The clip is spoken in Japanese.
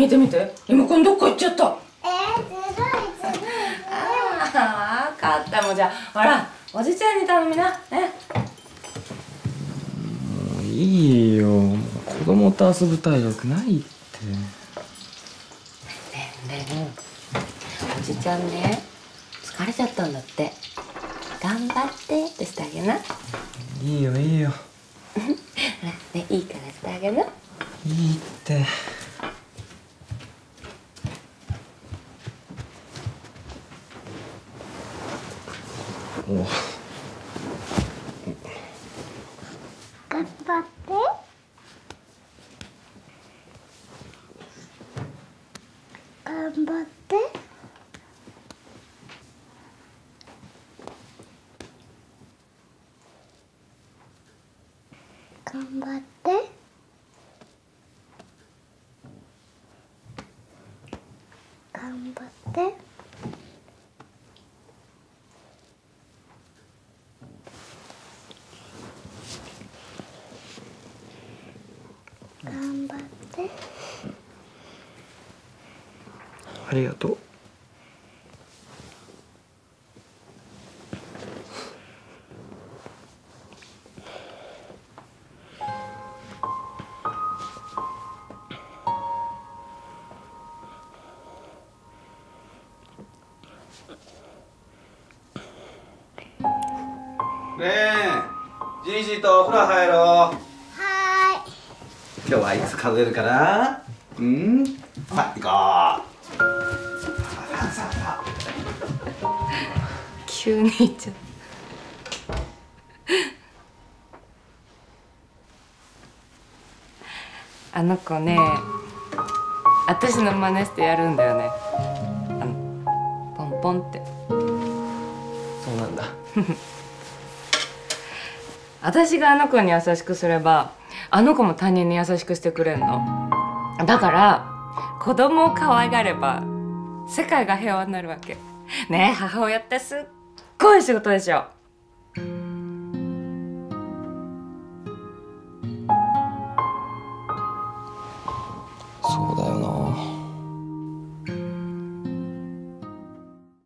見て見て、今こんどっか行っちゃった。 ずるいずるい。 ああ、分かった。もうじゃあほらおじちゃんに頼みな。ね。 もういいよ。もう子供と遊ぶ体力ないって。 ねんねん、おじちゃんね疲れちゃったんだって。頑張ってってしてあげな。 いいよいいよ。 ほらね、いいからしてあげな。 いいって。お頑張って。頑張って。頑張って。頑張って。頑張って。 ありがとう。 ねえ、じいじとお風呂入ろう。 は今日はいつ数えるかな。うん。さあ行こう。さあ。 急に言っちゃった。あの子ね、私の真似してやるんだよね。ポンポンって。 そうなんだ。 私があの子に優しくすれば、あの子も他人に優しくしてくれんの。だから子供を可愛がれば世界が平和になるわけね。え、母親ってすっごい仕事でしょ。